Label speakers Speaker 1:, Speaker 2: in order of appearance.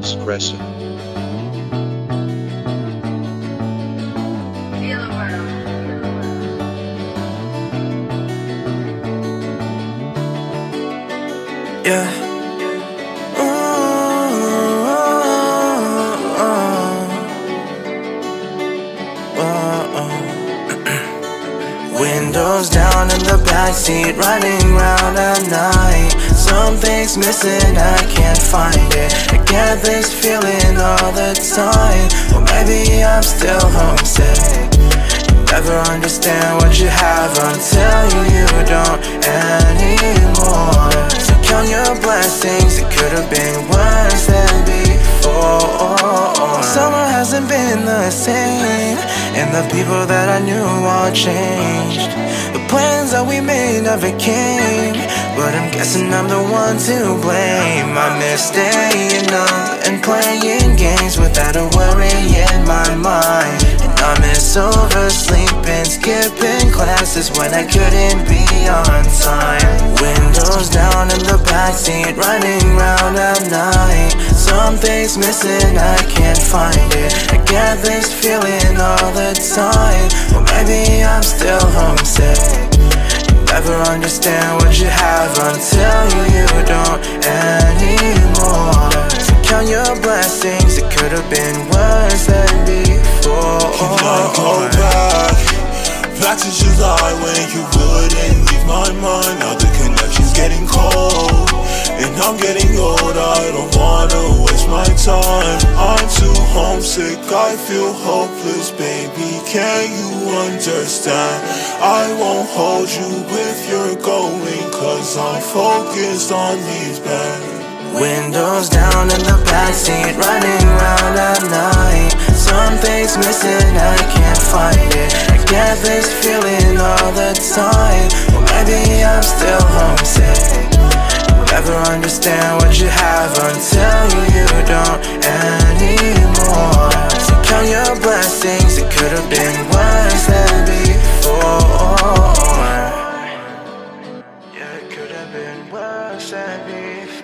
Speaker 1: skress.
Speaker 2: Yeah. Windows down in the backseat, riding round at night. Something's missing, I can't find it. I get this feeling all the time. Or maybe I'm still homesick. Never understand what you have until you don't anymore. So count your blessings, it could have been worse than before. Summer hasn't been the same, and the people that I knew all changed. The plans that we made never came, but I'm guessing I'm the one to blame. I miss staying up and playing games without a worry in my mind. I miss oversleeping, skipping classes when I couldn't be on time. Windows down in the backseat, riding round at night. Something's missing, I can't find it. I get this feeling all the time. Or maybe I'm still homesick. Never understand what you have until you don't anymore. So count your blessings, it could have been worse than before.
Speaker 3: Can I go back to July when you wouldn't leave my mind? Now the connection's getting cold, and I'm getting old, I don't wanna waste my time. I'm too homesick, I feel hopeless, baby, can you understand? I won't hold you if you're going, cause I'm focused on these bags.
Speaker 2: Windows down in the backseat, riding round at night. Something's missing, I can't find it. I get this feeling all the time. Or maybe I'm still homesick. Never understand what you have until you don't anymore. So count your blessings, it could have been worse than before. Yeah, it could have been worse than before.